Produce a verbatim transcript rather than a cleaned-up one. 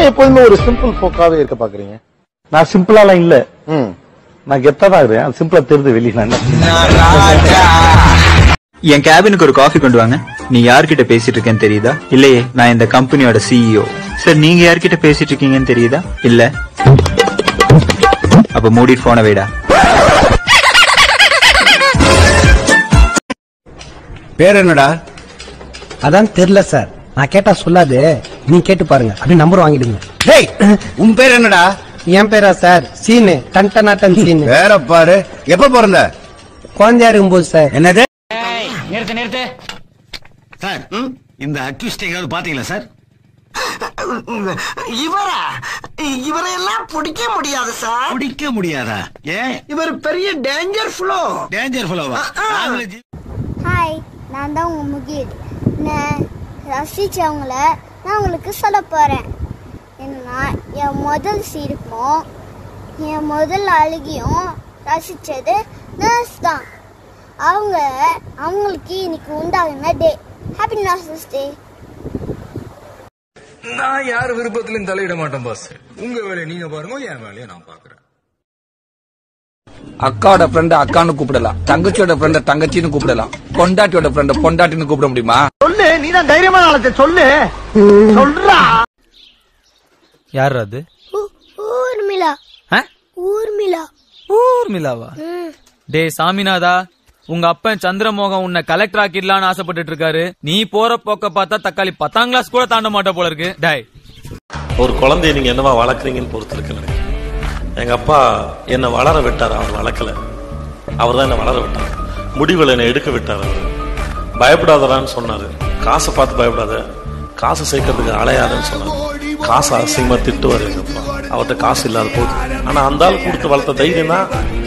எப்போதுமே ஒரு சிம்பிள் போக்காவே இருக்க பாக்குறீங்க? நான் சிம்பிளாலாம் இல்ல, நான் கெத்தா தான் இருக்கேன். சிம்பிளா தெரிஞ்சு வெளியே. என் கேபினுக்கு ஒரு காஃபி கொண்டு வாங்க. நீ யார்கிட்ட பேசிட்டு இருக்கேன்னு தெரியுதா? இல்லையே, நான் இந்த கம்பெனியோட சிஇஓ. சார், நீங்க யார்கிட்ட பேசிட்டு இருக்கீங்கன்னு தெரியுதா? இல்ல. அப்ப மூடி போன வைடா. பேர் என்னடா? அதான் தெரியல சார். நான் கேட்டா சொல்லாது, நீ கேட்டு பாருங்க. அப்படி நம்பர் வாங்கிடுங்க. டேய், உன் பேர் என்னடா? என் பேரா சார்? சீனு, டன்டனாட்டன் சீனு. வேற பாரு. எப்ப பிறந்த? குழந்தையா இருக்கும்போது சார். என்னது? நிறுத்து நிறுத்து சார், இந்த அக்யூஸ்ட் எங்காவது பாத்தீங்களா சார்? இவரா? இவரையெல்லாம் பிடிக்க முடியாது சார். பிடிக்க முடியாதா? ஏன்? இவர் பெரிய டேஞ்சர் ஃப்ளோ. டேஞ்சர் ஃப்ளோவா? ஹாய், நான் தான் உங்க முகில். நான் ரசிச்சவங்கள நான் உங்களுக்கு சொல்ல போறேன். என்னன்னா, என் முதல் சிரிப்பும் என் முதல் அழுகியும் ரசிச்சது நர்ஸ் தான். அவங்க அவங்களுக்கு இன்னைக்கு உண்டாகுன டே. ஹாப்பி நர்சஸ் டே. நான் யார் விருப்பத்திலும் தலையிட மாட்டேன் பாஸ். உங்க வேலையை நீங்க பாருங்க, என் வேலையை நான் பாக்குறேன். அக்காவோட ஃப்ரெண்ட அக்கான்னு கூப்பிடலாம், தங்கச்சியோட ஃப்ரெண்ட தங்கச்சின்னு கூப்பிடலாம், பொண்டாட்டியோட ஃப்ரெண்ட பொண்டாட்டின்னு கூப்பிட முடியுமா? சொல்லு, நீதான் தைரியமான ஆளத்தை சொல்லு. சொல்றா. யார் அது? ஊர்மிளா. ஊர்மிளா. ஊர்மிளாவா? டே சாமிநாதா, உங்க அப்பன் சந்திரமோகன் உன்னை கலெக்டர் ஆக்கிடலான்னு ஆசைப்பட்டு இருக்காரு. நீ போற போக்க பார்த்தா தக்காளி பத்தாம் கிளாஸ் கூட தாண்ட மாட்ட போல இருக்கு. டாய், ஒரு குழந்தைய நீங்க என்னவா வளர்க்குறீங்கன்னு பொறுத்து இருக்கு நினைக்கிறேன். எங்க அப்பா என்னை வளர விட்டார், அவர் வளர்க்கல. அவர் தான் என்னை வளர விட்டார். முடிவில் என்னை எடுக்க விட்டார். அவர் பயப்படாதடான்னு சொன்னாரு. காசை பார்த்து பயப்படாத, காசு சேர்க்கறதுக்கு அலையாதுன்னு சொன்னாரு. காசு அசிங்கமா திட்டுவார் எங்க அப்பா. அவர்கிட்ட காசு இல்லாத போகுது. ஆனா அந்த ஆள் கொடுத்து வளர்த்த தைரியம் தான்